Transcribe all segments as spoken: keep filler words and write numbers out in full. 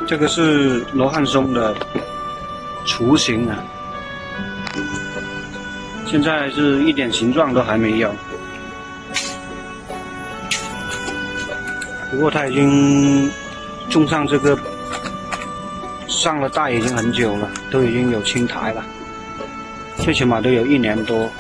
这个是罗汉松的雏形啊，现在是一点形状都还没有。不过它已经种上这个上了袋已经很久了，都已经有青苔了，最起码都有一年多。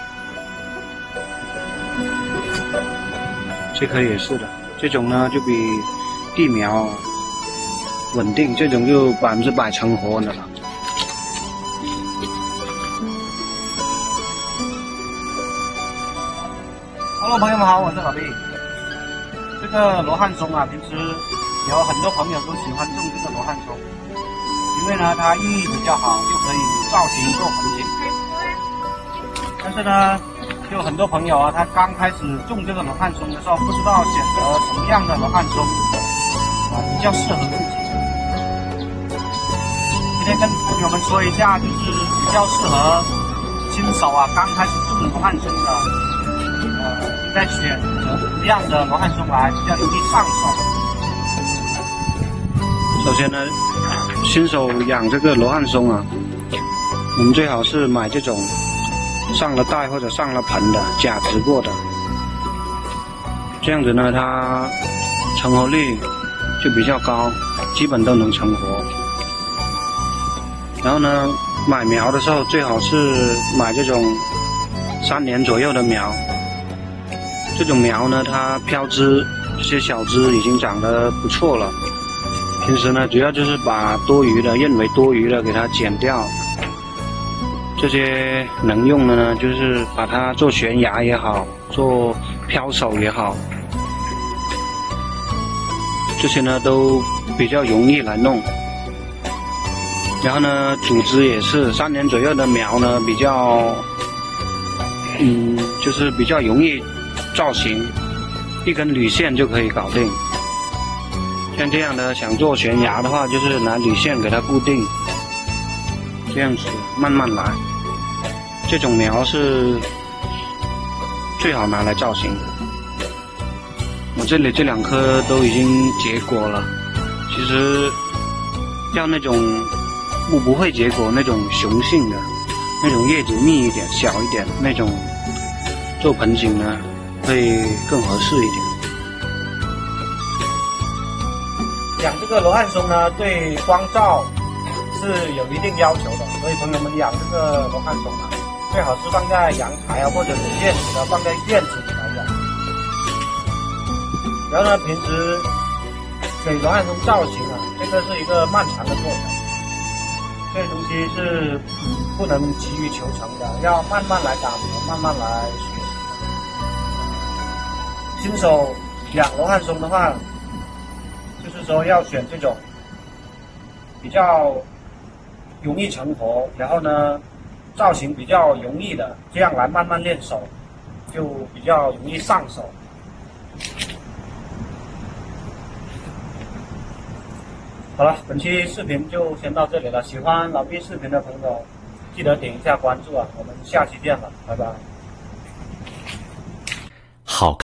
这棵也是的，这种呢就比地苗稳定，这种就百分之百成活的了。Hello， 朋友们好，我是老毕。这个罗汉松啊，平时有很多朋友都喜欢种这个罗汉松，因为呢它寓意比较好，又可以造型做盆景。但是呢，就很多朋友啊，他刚开始种这个罗汉松的时候，不知道选择什么样的罗汉松啊比较适合自己。今天跟朋友们说一下，就是比较适合新手啊，刚开始种罗汉松的，呃，应该选择什么样的罗汉松来比较容易上手。首先呢，新手养这个罗汉松啊，我们最好是买这种上了袋或者上了盆的假植过的，这样子呢，它成活率就比较高，基本都能成活。然后呢，买苗的时候最好是买这种三年左右的苗，这种苗呢，它飘枝这些小枝已经长得不错了。平时呢，主要就是把多余的认为多余的给它剪掉。这些能用的呢，就是把它做悬崖也好，做飘手也好，这些呢都比较容易来弄。然后呢，组织也是三年左右的苗呢，比较，嗯，就是比较容易造型，一根铝线就可以搞定。像这样的想做悬崖的话，就是拿铝线给它固定，这样子慢慢来。这种苗是最好拿来造型的。我这里这两棵都已经结果了，其实要那种不不会结果那种雄性的，那种叶子密一点、小一点那种，做盆景呢会更合适一点。养这个罗汉松呢，对光照是有一定要求的，所以朋友们养这个罗汉松啊，最好是放在阳台啊，或者有院子的放在院子里来养。然后呢，平时给罗汉松造型啊，这个是一个漫长的过程，这东西是不能急于求成的，要慢慢来打磨，慢慢来学。新手养罗汉松的话，就是说要选这种比较容易成活，然后呢造型比较容易的，这样来慢慢练手，就比较容易上手。好了，本期视频就先到这里了。喜欢老毕视频的朋友，记得点一下关注啊！我们下期见了，拜拜。 好。